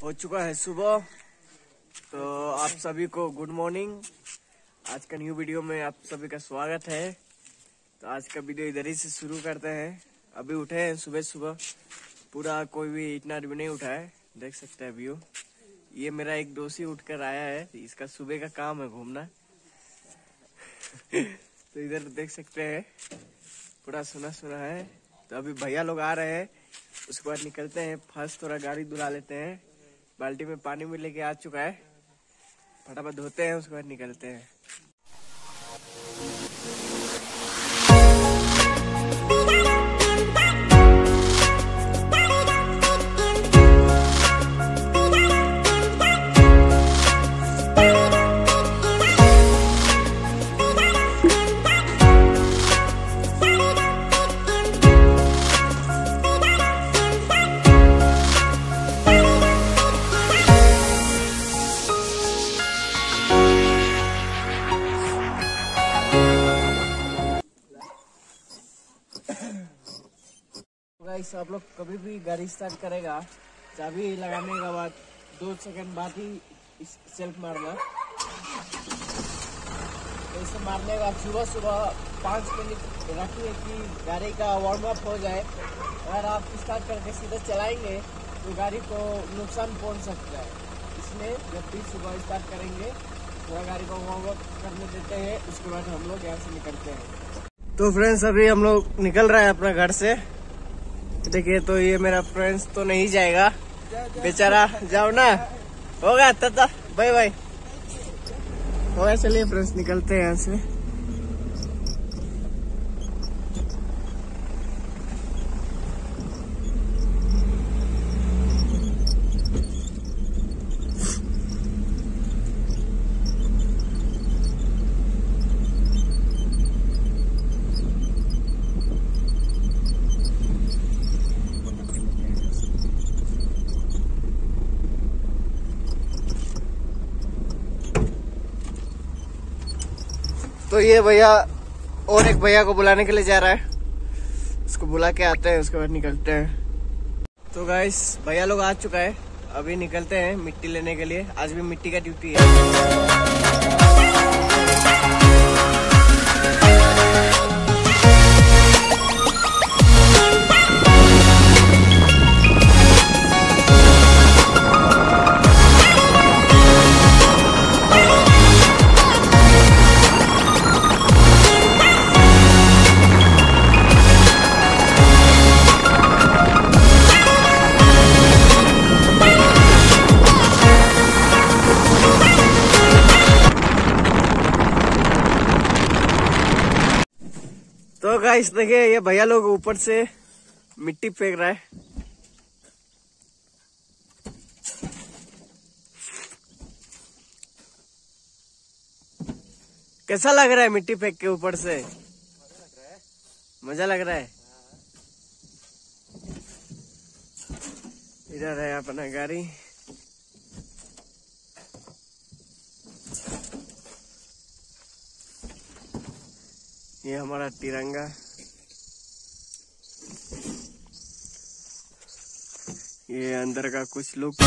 हो चुका है सुबह। तो आप सभी को गुड मॉर्निंग। आज का न्यू वीडियो में आप सभी का स्वागत है। तो आज का वीडियो इधर ही से शुरू करते हैं। अभी उठे हैं सुबह सुबह, पूरा कोई भी इतना भी नहीं उठा है, देख सकते हैं व्यू। ये मेरा एक दोस्त ही उठ कर आया है, इसका सुबह का काम है घूमना। तो इधर देख सकते हैं पूरा सुना सुना है। तो अभी भैया लोग आ रहे हैं, उसके बाद निकलते हैं। फर्स्ट थोड़ा गाड़ी धुला लेते हैं, बाल्टी में पानी में लेके आ चुका है, फटाफट धोते हैं, उसके बाद निकलते हैं। गाइस, आप लोग कभी भी गाड़ी स्टार्ट करेगा, चाबी लगाने के बाद 2 सेकंड बाद ही सेल्फ मारना। तो इसे मारने के बाद सुबह सुबह 5 मिनट रखिए कि गाड़ी का वार्म अप हो जाए। अगर आप स्टार्ट करके सीधे चलाएंगे तो गाड़ी को नुकसान पहुंच सकता है, इसलिए जब भी सुबह स्टार्ट करेंगे थोड़ा गाड़ी को वार्म अप करने देते हैं, उसके बाद हम लोग यहाँ से निकलते हैं। तो फ्रेंड्स, अभी हम लोग निकल रहे हैं अपना घर से। देखिए, तो ये मेरा फ्रेंड्स तो नहीं जाएगा बेचारा, जाओ ना, होगा तथा बाय बाय होगा। चलिए फ्रेंड्स, निकलते हैं यहाँ से। तो ये भैया और एक भैया को बुलाने के लिए जा रहा है, उसको बुला के आते हैं, उसके बाद निकलते हैं। तो गाइस, भैया लोग आ चुका है, अभी निकलते हैं मिट्टी लेने के लिए। आज भी मिट्टी का ड्यूटी है। तो गाइस देखिए, ये भैया लोग ऊपर से मिट्टी फेंक रहा है। कैसा लग रहा है मिट्टी फेंक के ऊपर से? मजा लग रहा है। इधर है अपना गाड़ी। ये हमारा तिरंगा। ये अंदर का कुछ लुक।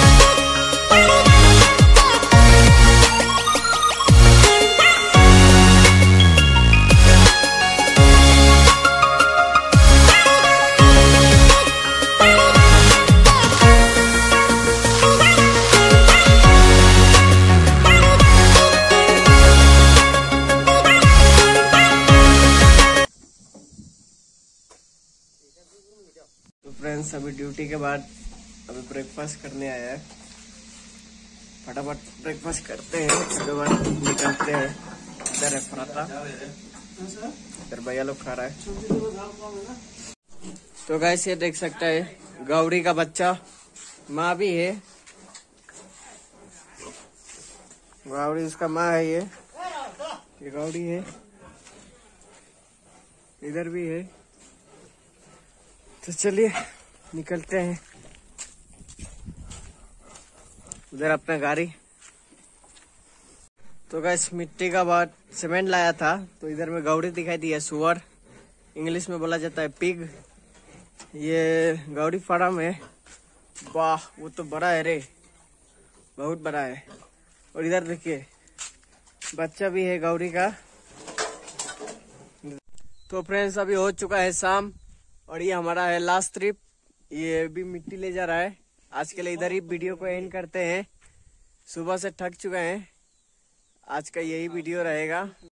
तो फ्रेंड्स, अभी ड्यूटी के बाद अभी ब्रेकफास्ट करने आया है, फटाफट ब्रेकफास्ट करते हैं, उसके बाद निकलते हैं। इधर है पराठा, इधर भैया लोग खा रहा है। तो गाइस, ये देख सकता है गौरी का बच्चा, माँ भी है, गौरी उसका माँ है। ये गौरी है, इधर भी है। तो चलिए निकलते हैं। उधर अपना गाड़ी। तो गाइस, मिट्टी का बाद सीमेंट लाया था, तो इधर में गौड़ी दिखाई दी है, सुअर, इंग्लिश में बोला जाता है पिग। ये गौड़ी फार्म है। वाह, वो तो बड़ा है रे, बहुत बड़ा है। और इधर देखिए बच्चा भी है गौरी का। तो फ्रेंड्स अभी हो चुका है शाम और ये हमारा है लास्ट ट्रिप। ये भी मिट्टी ले जा रहा है। आज के लिए इधर ही वीडियो को एंड करते हैं। सुबह से थक चुके हैं। आज का यही वीडियो रहेगा।